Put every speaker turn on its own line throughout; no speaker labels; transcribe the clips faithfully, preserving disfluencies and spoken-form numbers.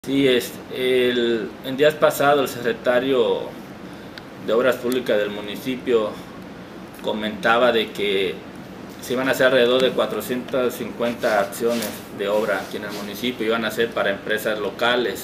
Sí, es, el, en días pasados el secretario de Obras Públicas del municipio comentaba de que se iban a hacer alrededor de cuatrocientas cincuenta acciones de obra aquí en el municipio, iban a ser para empresas locales.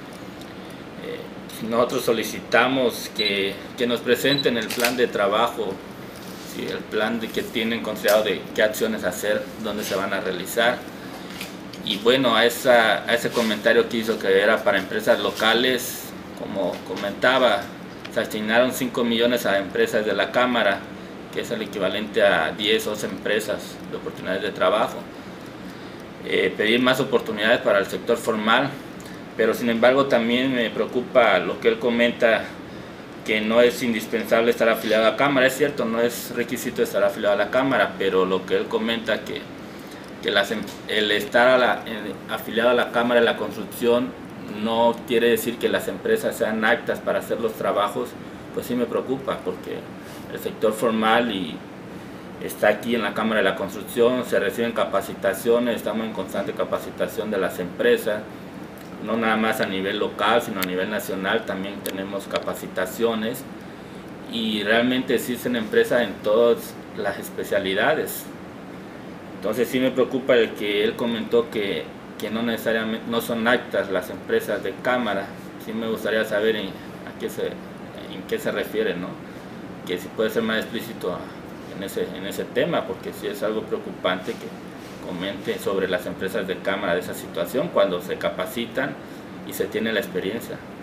Eh, nosotros solicitamos que, que nos presenten el plan de trabajo, ¿sí? El plan de que tienen considerado de qué acciones hacer, dónde se van a realizar. Y bueno, a, esa, a ese comentario que hizo que era para empresas locales, como comentaba, se asignaron cinco millones a empresas de la Cámara, que es el equivalente a diez, once empresas de oportunidades de trabajo. Eh, pedir más oportunidades para el sector formal, pero sin embargo también me preocupa lo que él comenta, que no es indispensable estar afiliado a la Cámara. Es cierto, no es requisito estar afiliado a la Cámara, pero lo que él comenta que que las, el estar a la, en, afiliado a la Cámara de la Construcción no quiere decir que las empresas sean aptas para hacer los trabajos, pues sí me preocupa, porque el sector formal y está aquí en la Cámara de la Construcción, se reciben capacitaciones, estamos en constante capacitación de las empresas, no nada más a nivel local, sino a nivel nacional también tenemos capacitaciones, y realmente existen empresas en todas las especialidades. Entonces sí me preocupa el que él comentó que, que no necesariamente no son aptas las empresas de Cámara. Sí me gustaría saber en, a qué se, en qué se refiere, ¿no? Que si puede ser más explícito en ese, en ese tema, porque sí es algo preocupante que comente sobre las empresas de Cámara de esa situación cuando se capacitan y se tiene la experiencia.